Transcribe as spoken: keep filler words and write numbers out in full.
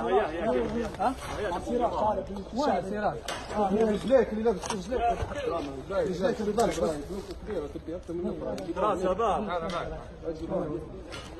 ها؟ وين سيرات؟ رجليك اللي لابس رجليك رجليك اللي ضارب كبيره تبي اكثر من راسها ضارب.